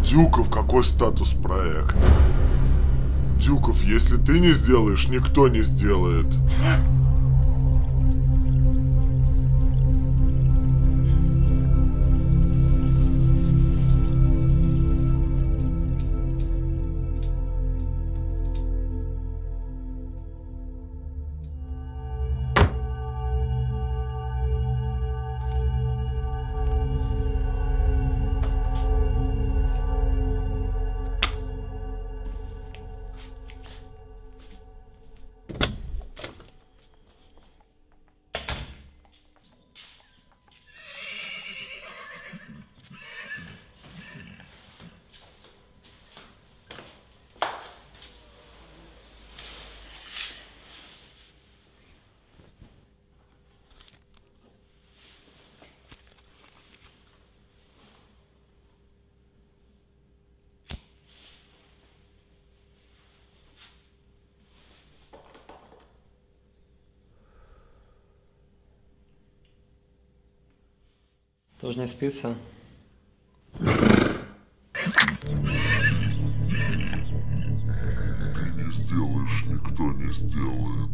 Дюков, какой статус проекта? Дюков, если ты не сделаешь, никто не сделает. Тоже не спится? Ты не сделаешь, никто не сделает.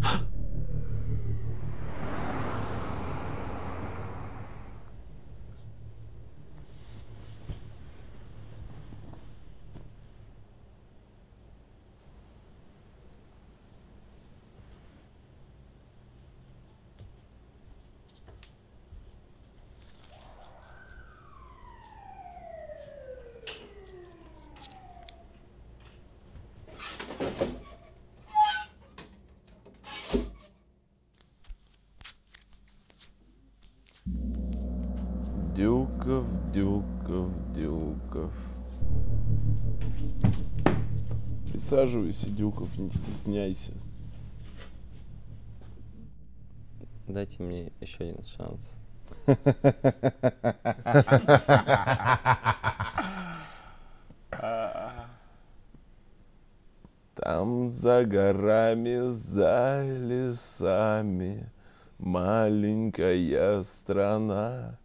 Дюков, Дюков, Дюков. Присаживайся, Дюков, не стесняйся. Дайте мне еще один шанс. Там за горами, за лесами маленькая страна.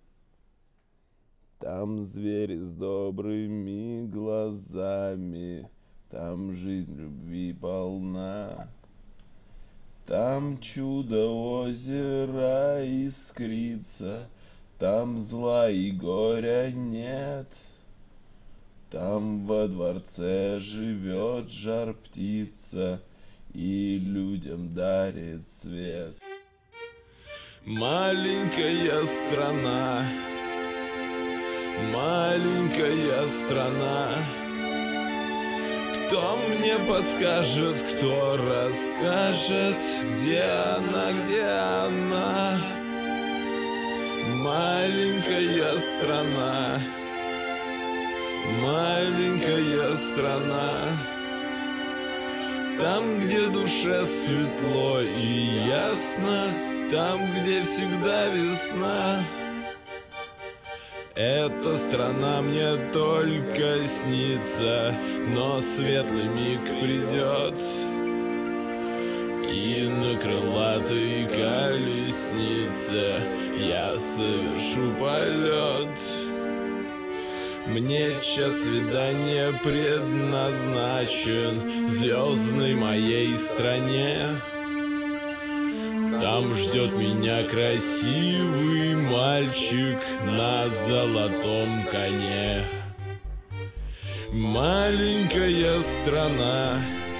Там звери с добрыми глазами, там жизнь любви полна. Там чудо озера искрится, там зла и горя нет. Там во дворце живет жар-птица и людям дарит свет. Маленькая страна, маленькая страна. Кто мне подскажет, кто расскажет, где она, где она? Маленькая страна, маленькая страна. Там, где душе светло и ясно, там, где всегда весна. Эта страна мне только снится, но светлый миг придет, и на крылатой колеснице я совершу полет. Мне час свидания предназначен в звездной моей стране. Там ждет меня красивый мальчик на золотом коне. Маленькая страна,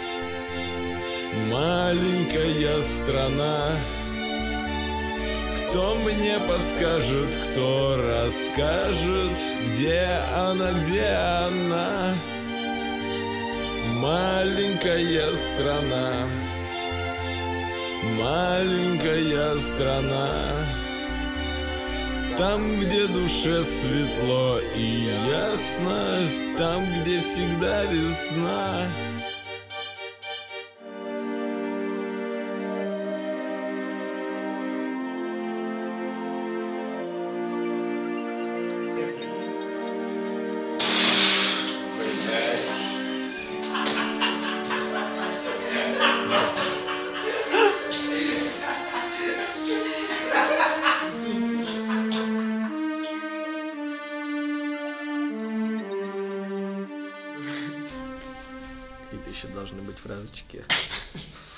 маленькая страна. Кто мне подскажет, кто расскажет, где она, где она? Маленькая страна, маленькая страна. Там, где душе светло и ясно, там, где всегда весна. какие-то еще должны быть фразочки.